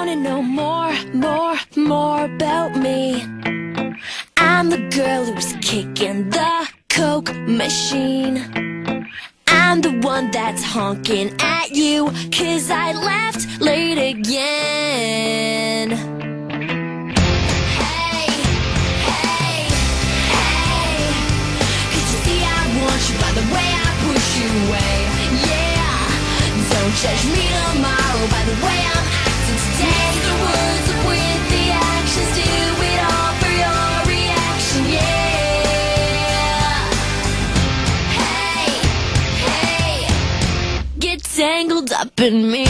wanna know more about me? I'm the girl who's kicking the Coke machine. I'm the one that's honking at you 'cause I left late again. Hey, hey, hey, could you see I want you by the way I push you away? Yeah, don't judge me tomorrow by the way I'm acting today. The words are with the actions, do it all for your reaction, yeah. Hey, hey, get tangled up in me.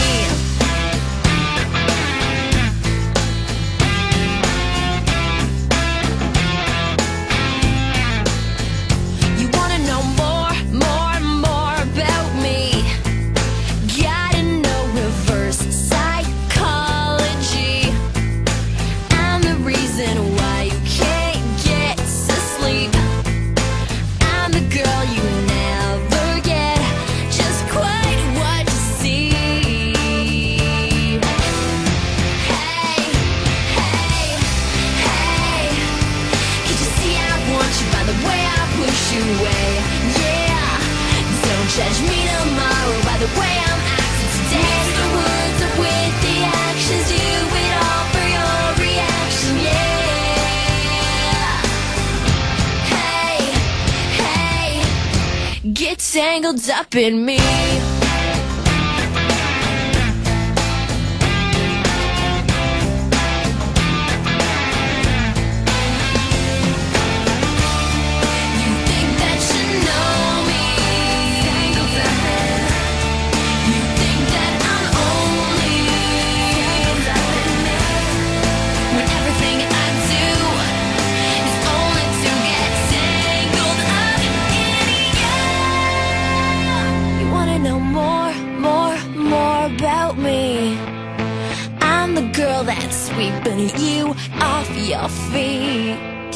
You wanna know more about me? Gotta know reverse psychology. I'm the reason why you can't get to sleep. I'm the girl you never get just quite what you see. Hey, hey, hey, can you see I want you by the way I push you away? Yeah, don't judge me tomorrow by the way I'm acting today. The words are with the actions, do it all for your reaction, yeah. Hey, hey, get tangled up in me. You think that you know me. You think that I'm only when everything I do is only to get tangled up in you. You wanna know more about me? I'm the girl that's sweeping you off your feet.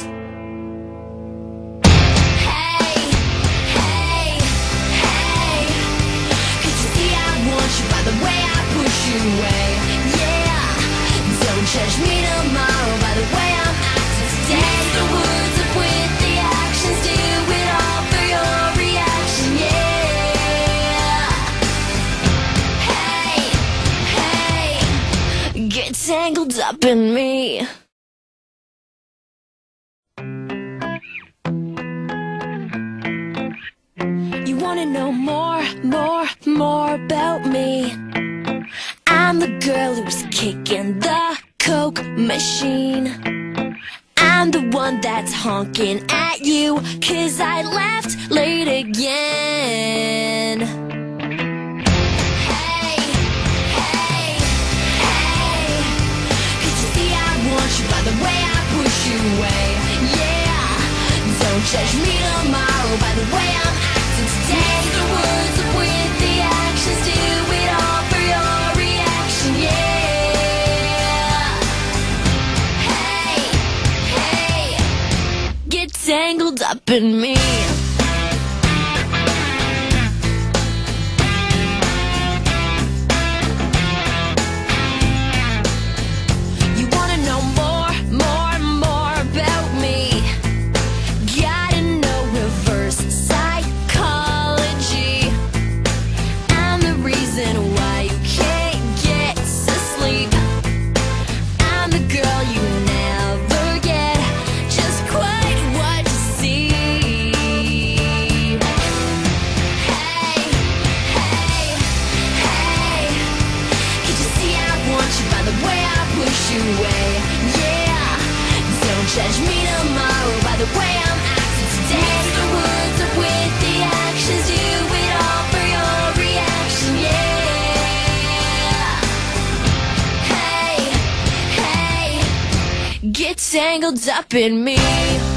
Hey, hey, hey, could you see I want you by the way I push you away? Yeah, don't judge me tomorrow by the way I'm acting today. The words are with the actions, do it all for your reaction, yeah. Hey, hey, get tangled up in me. You wanna know more about me? I'm the girl who's kicking the Coke machine. I'm the one that's honking at you 'cause I left late again. Hey, hey, hey, could you see I want you by the way I push you away? Yeah, don't judge me tomorrow by the way I'm acting today. The words are with the actions, do it all for your reaction, yeah. Hey, hey, get tangled up in me. You wanna know more about me? Gotta know reverse psychology. I'm the reason why you can't get to sleep. I'm the girl you never get just quite what you see. Hey, hey, hey, could you see I want you by the way I push you away? Yeah, don't judge me tomorrow by the way I'm acting today. The words are with the actions, do it all for your reaction, yeah. Hey, hey, get tangled up in me.